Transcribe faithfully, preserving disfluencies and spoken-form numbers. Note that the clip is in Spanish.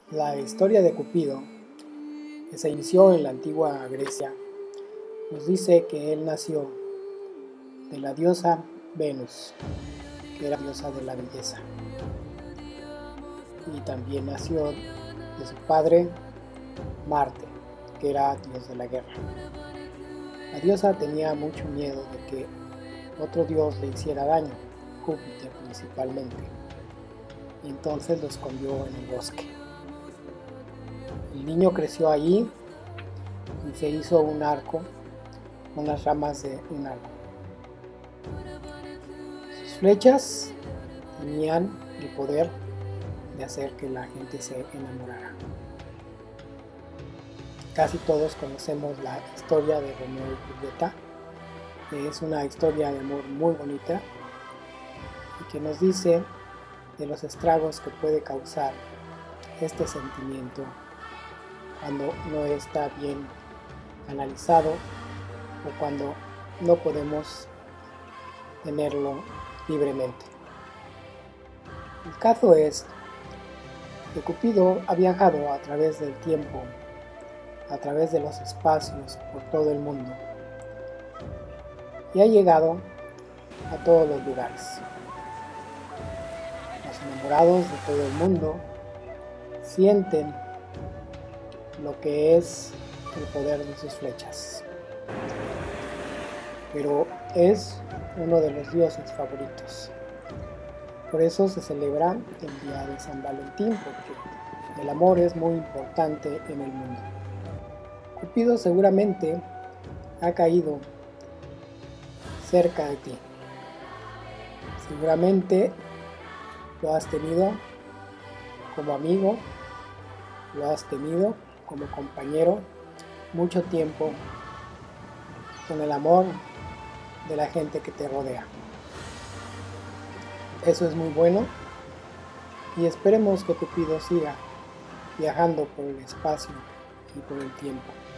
La historia de Cupido, que se inició en la antigua Grecia, nos dice que él nació de la diosa Venus, que era diosa de la belleza, y también nació de su padre Marte, que era dios de la guerra. La diosa tenía mucho miedo de que otro dios le hiciera daño, Júpiter principalmente, y entonces lo escondió en el bosque. El niño creció allí y se hizo un arco, unas ramas de un árbol. Sus flechas tenían el poder de hacer que la gente se enamorara. Casi todos conocemos la historia de Romeo y Julieta, que es una historia de amor muy bonita y que nos dice de los estragos que puede causar este sentimiento cuando no está bien analizado o cuando no podemos tenerlo libremente. El caso es que Cupido ha viajado a través del tiempo, a través de los espacios, por todo el mundo, y ha llegado a todos los lugares. Los enamorados de todo el mundo sienten lo que es el poder de sus flechas, pero es uno de los dioses favoritos. Por eso se celebra el día de San Valentín, porque el amor es muy importante en el mundo. Cupido seguramente ha caído cerca de ti. Seguramente lo has tenido como amigo, lo has tenido como compañero mucho tiempo, con el amor de la gente que te rodea. Eso es muy bueno y esperemos que Cupido siga viajando por el espacio y por el tiempo.